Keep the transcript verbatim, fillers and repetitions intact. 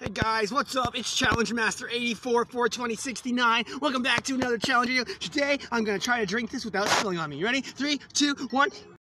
Hey guys, what's up? It's Challenge Master eighty-four, four twenty, sixty-nine. Welcome back to another challenge video. Today, I'm gonna try to drink this without spilling on me. You ready? Three, two, one.